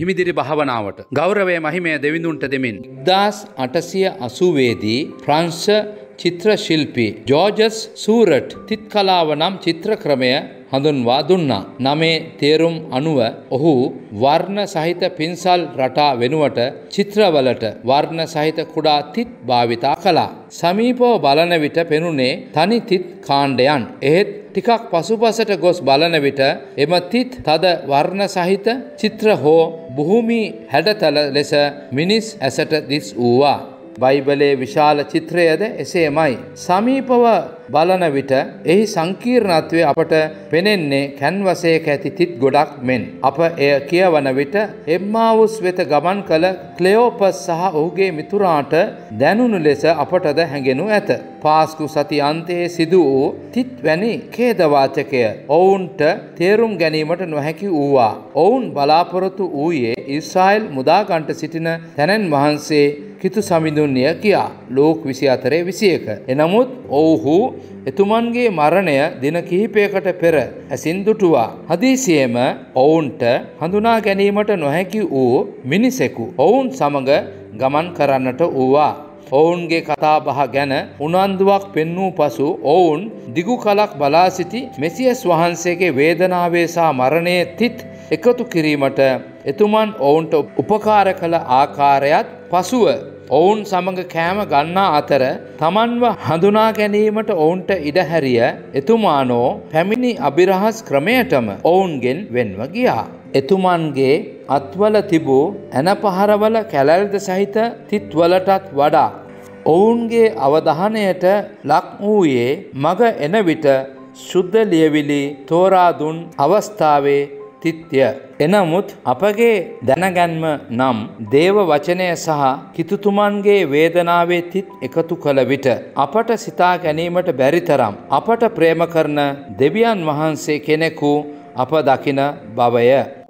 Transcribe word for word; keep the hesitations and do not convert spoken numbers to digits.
හිමිදිරි භාවනාවට ගෞරවය මහිමය දෙවිඳුන්ට දෙමින් එක්දාස් අටසිය අසූවේ දී ප්‍රංශ චිත්‍ර ශිල්පී ජෝර්ජස් සූරට් තිත් කලාව නම් චිත්‍ර ක්‍රමය හඳුන්වා දුන්නා. නමේ තේරුම් අනුව ඔහු වර්ණ සහිත පින්සල් රටා වෙනුවට චිත්‍රවලට වර්ණ සහිත කුඩා තිත් භාවිතා කළා. සමීපව බලන විට පෙනුනේ තනි තිත් කාණ්ඩයන්. එහෙත් ටිකක් පසුපසට ගොස් බලන විට එම තිත් තද වර්ණ සහිත චිත්‍ර හෝ භූමි හැඩතල ලෙස මිනිස් ඇසට දිස් වූවා. බයිබලයේ විශාල චිත්‍රයද එසේමයි. සමීපව බලන විට එහි සංකීර්ණත්වය අපට පෙනෙන්නේ කැන්වසයක ඇති තිත් ගොඩක් මෙන්. අප එය කියවන විට එම්මාවුස් වෙත ගමන් කළ ක්ලෙෝපස් සහ ඔහුගේ මිතුරාට දැනුණු ලෙස අපටද හැඟෙනු ඇත. පාස්කු සති අන්තයේ සිදු වූ තිත් වැනි ඛේදවාචකය ඔවුන්ට තේරුම් ගැනීමට නොහැකි වූවා. ඔවුන් බලාපොරොත්තු වූයේ ඊශ්‍රායෙල් මුදාගන්ට සිටින තැනැන් වහන්සේ කිතු සමිඳුන්ය කියා. ලෝක විසි හතරේ විසි එක. එනමුත් ඔවුහු එතුමන්ගේ මරණය දින කිහිපයකට පෙර ඇසින් දුටුවා. හදිසියේම ඔවුන්ට හඳුනා ගැනීමට නොහැකි වූ මිනිසෙකු ඔවුන් සමග ගමන් කරන්නට වූවා. ඔවුන්ගේ කතා බහ ගැන උනන්දුවක් පෙන්වූ පසු ඔවුන් දිගු කලක් බලා සිටි මෙසියස් වහන්සේගේ වේදනාවේ සහ මරණයේ තිත් එකතු කිරීමට එතුමන් ඔවුන්ට උපකාර කළ ආකාරයත් පසුව ඔවුන් සමග කෑම ගන්නා අතර තමන්ව හඳුනා ගැනීමට ඔවුන්ට ඉඩහැරිය එතුමානෝ පැමිණි අභිරහස් ක්‍රමයටම ඔවුන්ගෙන් වෙන්ව ගියා. එතුමන්ගේ අත්වල තිබූ ඇනපහරවල කැලැල්ද සහිත තිත්වලටත් වඩා ඔවුන්ගේ අවධානයට ලක් වූයේ මග එන විට ශුද්ධ ලියවිලි තෝරා දුන් අවස්ථාවේ තිත්‍ය. එනමුත් අපගේ දැනගැන්ම නම් දේව වචනය සහ කිතුතුමන්ගේ වේදනාවේ තිත් එකතු කළ විට අපට සිතා ගැනීමට බැරි තරම් අපට ප්‍රේම කරන දෙවියන් වහන්සේ කෙනෙකු අප දකින බවය.